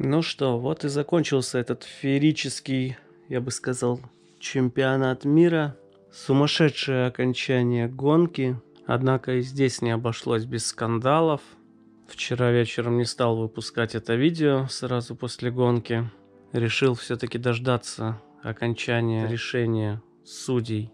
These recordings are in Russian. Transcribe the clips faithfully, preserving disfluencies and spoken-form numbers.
Ну что, вот и закончился этот феерический, я бы сказал, чемпионат мира. Сумасшедшее окончание гонки. Однако и здесь не обошлось без скандалов. Вчера вечером не стал выпускать это видео сразу после гонки. Решил все-таки дождаться окончания решения судей.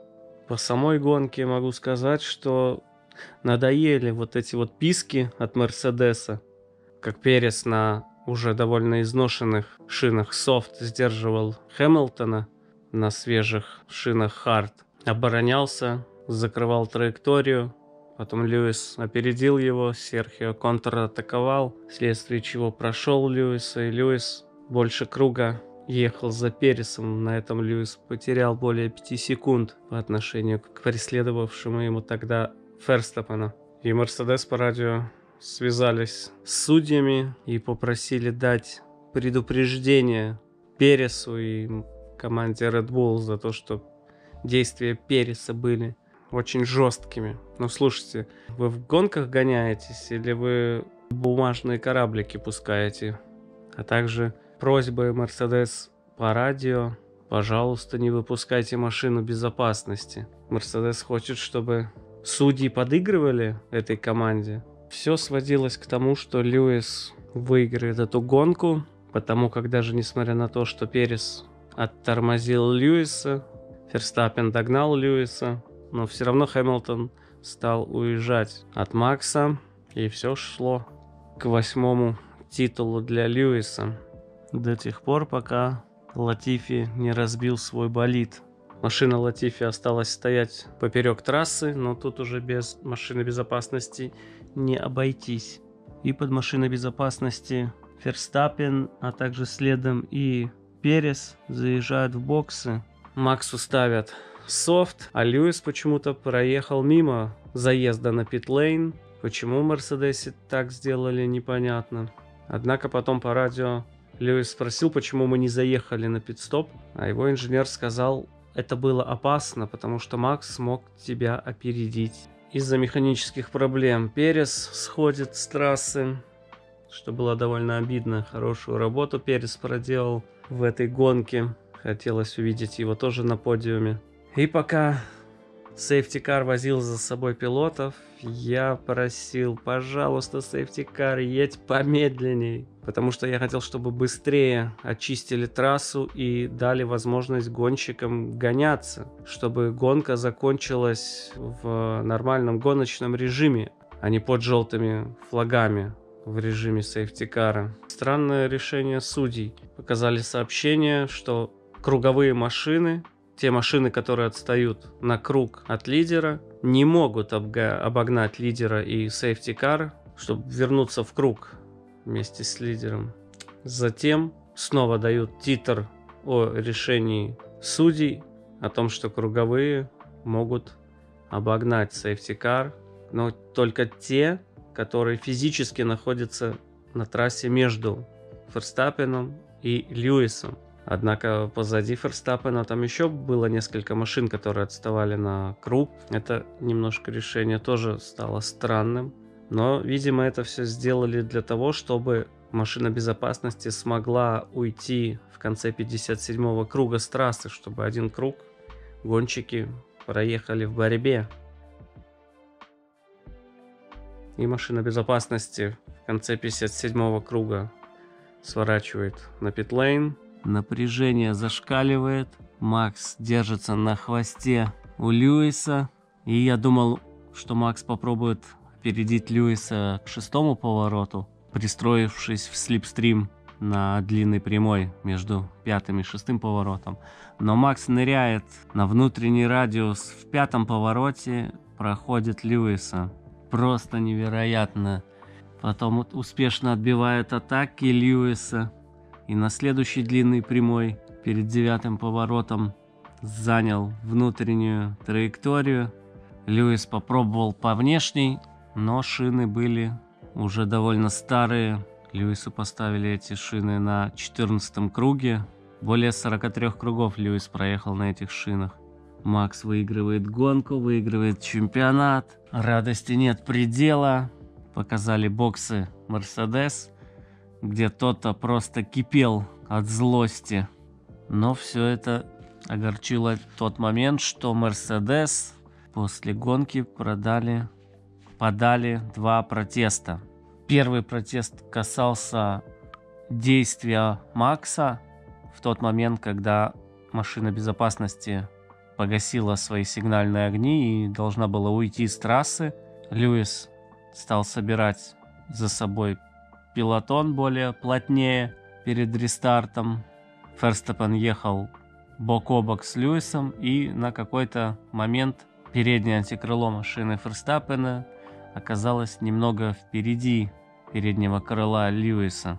По самой гонке могу сказать, что надоели вот эти вот писки от Мерседеса. Как Перес на уже довольно изношенных шинах софт сдерживал Хэмилтона на свежих шинах хард. Оборонялся, закрывал траекторию. Потом Льюис опередил его, Серхио контратаковал, вследствие чего прошел Льюиса, и Льюис больше круга ехал за Пересом. На этом Льюис потерял более пяти секунд по отношению к преследовавшему ему тогда Ферстаппену. И Мерседес по радио связались с судьями и попросили дать предупреждение Пересу и команде Red Bull за то, что действия Переса были очень жесткими. Ну, слушайте, вы в гонках гоняетесь или вы бумажные кораблики пускаете? А также просьбы Мерседес по радио: пожалуйста, не выпускайте машину безопасности. Мерседес хочет, чтобы судьи подыгрывали этой команде. Все сводилось к тому, что Льюис выиграет эту гонку, потому как даже несмотря на то, что Перес оттормозил Льюиса, Ферстаппен догнал Льюиса, но все равно Хэмилтон стал уезжать от Макса, и все шло к восьмому титулу для Льюиса. До тех пор, пока Латифи не разбил свой болид. Машина Латифи осталась стоять поперек трассы, но тут уже без машины безопасности не обойтись. И под машиной безопасности Ферстаппен, а также следом и Перес заезжают в боксы. Максу ставят софт, а Льюис почему-то проехал мимо заезда на питлейн. Почему в Мерседесе так сделали, непонятно. Однако потом по радио Льюис спросил, почему мы не заехали на пит-стоп, а его инженер сказал: это было опасно, потому что Макс смог тебя опередить. Из-за механических проблем Перес сходит с трассы, что было довольно обидно. Хорошую работу Перес проделал в этой гонке. Хотелось увидеть его тоже на подиуме. И пока сейфти-кар возил за собой пилотов, я просил: пожалуйста, сейфти-кар, едь помедленней. Потому что я хотел, чтобы быстрее очистили трассу и дали возможность гонщикам гоняться. Чтобы гонка закончилась в нормальном гоночном режиме, а не под желтыми флагами в режиме сейфти-кара. Странное решение судей. Показали сообщение, что круговые машины, те машины, которые отстают на круг от лидера, не могут обга- обогнать лидера и сейфти-кар, чтобы вернуться в круг вместе с лидером. Затем снова дают титр о решении судей, о том, что круговые могут обогнать сейфти-кар, но только те, которые физически находятся на трассе между Ферстаппеном и Льюисом. Однако позади Ферстаппена там еще было несколько машин, которые отставали на круг. Это немножко решение тоже стало странным. Но, видимо, это все сделали для того, чтобы машина безопасности смогла уйти в конце пятьдесят седьмого круга с трассы, чтобы один круг гонщики проехали в борьбе. И машина безопасности в конце пятьдесят седьмого круга сворачивает на питлейн. Напряжение зашкаливает. Макс держится на хвосте у Льюиса. И я думал, что Макс попробует опередить Льюиса к шестому повороту, пристроившись в слипстрим на длинной прямой между пятым и шестым поворотом. Но Макс ныряет на внутренний радиус в пятом повороте, проходит Льюиса. Просто невероятно. Потом успешно отбивает атаки Льюиса. И на следующей длинной прямой перед девятым поворотом занял внутреннюю траекторию. Льюис попробовал по внешней, но шины были уже довольно старые. Льюису поставили эти шины на четырнадцатом круге. Более сорока трёх кругов Льюис проехал на этих шинах. Макс выигрывает гонку, выигрывает чемпионат. Радости нет предела. Показали боксы Мерседес, где тот просто кипел от злости. Но все это огорчило в тот момент, что Мерседес после гонки продали, подали два протеста. Первый протест касался действия Макса в тот момент, когда машина безопасности погасила свои сигнальные огни и должна была уйти с трассы. Льюис стал собирать за собой пелотон более плотнее перед рестартом. Ферстаппен ехал бок о бок с Льюисом, и на какой-то момент переднее антикрыло машины Ферстаппена оказалось немного впереди переднего крыла Льюиса.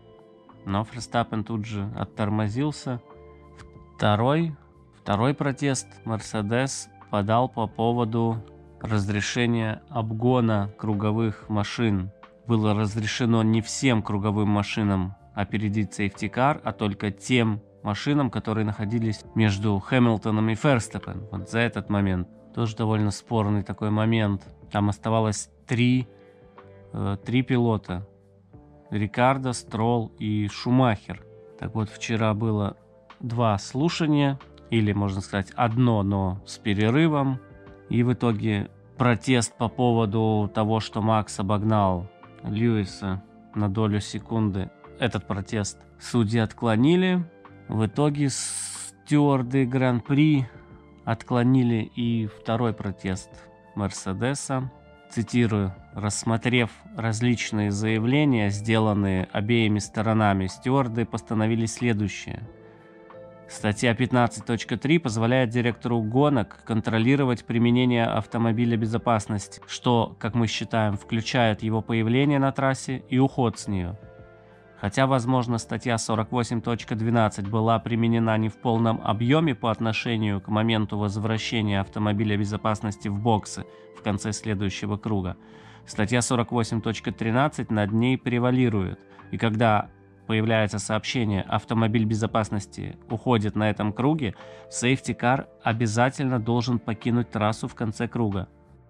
Но Ферстаппен тут же оттормозился. Второй, второй протест Мерседес подал по поводу разрешения обгона круговых машин. Было разрешено не всем круговым машинам опередить сейфтикар, а только тем машинам, которые находились между Хэмилтоном и Ферстаппен. Вот за этот момент. Тоже довольно спорный такой момент. Там оставалось три, э, три пилота. Рикардо, Стролл и Шумахер. Так вот, вчера было два слушания, или, можно сказать, одно, но с перерывом. И в итоге протест по поводу того, что Макс обогнал Льюиса на долю секунды, этот протест судьи отклонили. В итоге стюарды Гран-при отклонили и второй протест Мерседеса. Цитирую: «Рассмотрев различные заявления, сделанные обеими сторонами, стюарды постановили следующее. Статья пятнадцать точка три позволяет директору гонок контролировать применение автомобиля безопасности, что, как мы считаем, включает его появление на трассе и уход с нее. Хотя, возможно, статья сорок восемь точка двенадцать была применена не в полном объеме по отношению к моменту возвращения автомобиля безопасности в боксы в конце следующего круга, статья сорок восемь точка тринадцать над ней превалирует, и когда появляется сообщение «Автомобиль безопасности уходит на этом круге», сейфти-кар обязательно должен покинуть трассу в конце круга».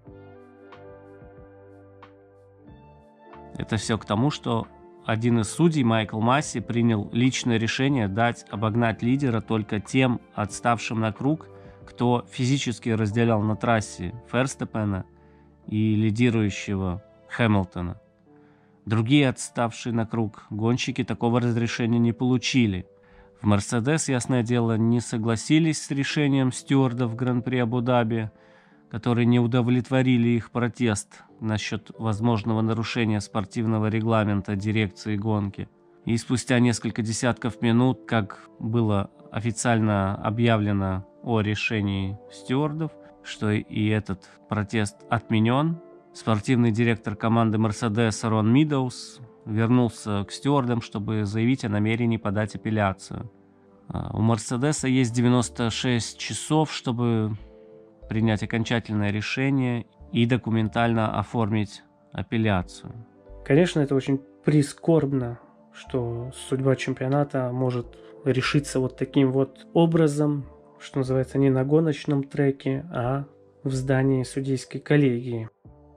Это все к тому, что один из судей, Майкл Масси, принял личное решение дать обогнать лидера только тем отставшим на круг, кто физически разделял на трассе Ферстаппена и лидирующего Хэмилтона. Другие отставшие на круг гонщики такого разрешения не получили. В Мерседес, ясное дело, не согласились с решением стюардов Гран-при Абу-Даби, которые не удовлетворили их протест насчет возможного нарушения спортивного регламента дирекции гонки. И спустя несколько десятков минут, как было официально объявлено о решении стюардов, что и этот протест отменен, спортивный директор команды Mercedes Рон Мидоуз вернулся к стюардам, чтобы заявить о намерении подать апелляцию. У Мерседеса есть девяносто шесть часов, чтобы принять окончательное решение и документально оформить апелляцию. Конечно, это очень прискорбно, что судьба чемпионата может решиться вот таким вот образом, что называется, не на гоночном треке, а в здании судейской коллегии.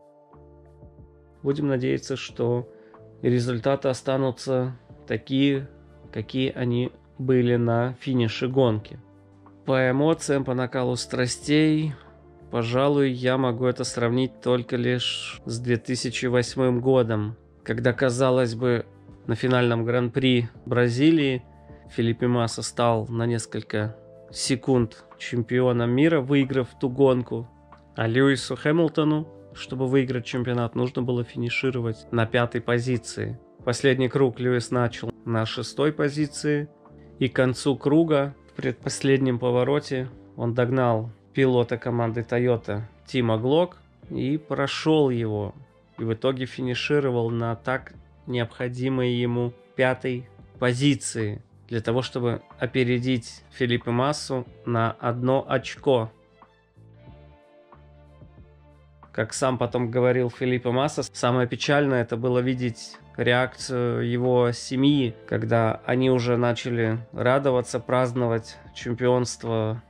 Будем надеяться, что результаты останутся такие, какие они были на финише гонки. По эмоциям, по накалу страстей, пожалуй, я могу это сравнить только лишь с две тысячи восьмым годом, когда, казалось бы, на финальном гран-при Бразилии Фелипе Масса стал на несколько секунд чемпионом мира, выиграв ту гонку, а Льюису Хэмилтону, чтобы выиграть чемпионат, нужно было финишировать на пятой позиции. Последний круг Льюис начал на шестой позиции, и к концу круга, в предпоследнем повороте, он догнал пилота команды Toyota Тима Глок и прошел его. И в итоге финишировал на так необходимой ему пятой позиции, для того, чтобы опередить Фелипе Массу на одно очко. Как сам потом говорил Фелипе Масса, самое печальное это было видеть реакцию его семьи, когда они уже начали радоваться, праздновать чемпионство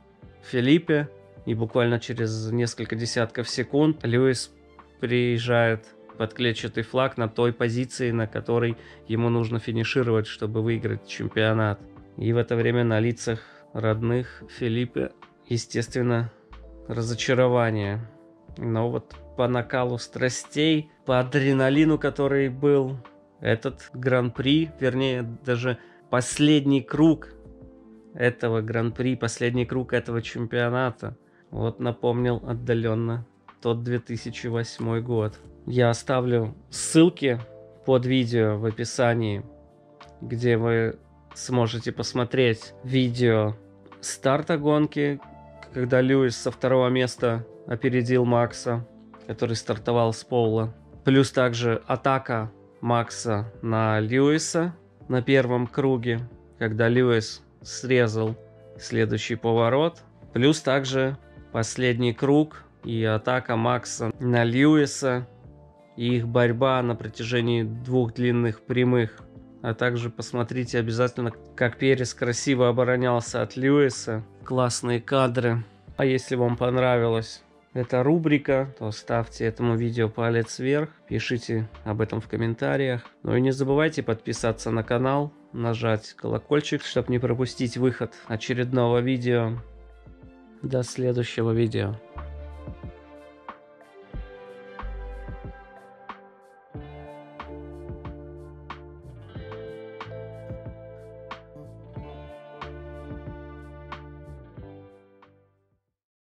Фелипе, и буквально через несколько десятков секунд Льюис приезжает под клетчатый флаг на той позиции, на которой ему нужно финишировать, чтобы выиграть чемпионат. И в это время на лицах родных Фелипе, естественно, разочарование. Но вот по накалу страстей, по адреналину, который был этот гран-при, вернее, даже последний круг этого гран-при, последний круг этого чемпионата, вот напомнил отдаленно тот две тысячи восьмой год. Я оставлю ссылки под видео в описании, где вы сможете посмотреть видео старта гонки, когда Льюис со второго места опередил Макса, который стартовал с пола. Плюс также атака Макса на Льюиса на первом круге, когда Льюис срезал следующий поворот. Плюс также последний круг и атака Макса на Льюиса и их борьба на протяжении двух длинных прямых. А также посмотрите обязательно, как Перес красиво оборонялся от Льюиса. Классные кадры. А если вам понравилась эта рубрика, то ставьте этому видео палец вверх, пишите об этом в комментариях. Ну и не забывайте подписаться на канал, нажать колокольчик, чтобы не пропустить выход очередного видео. До следующего видео.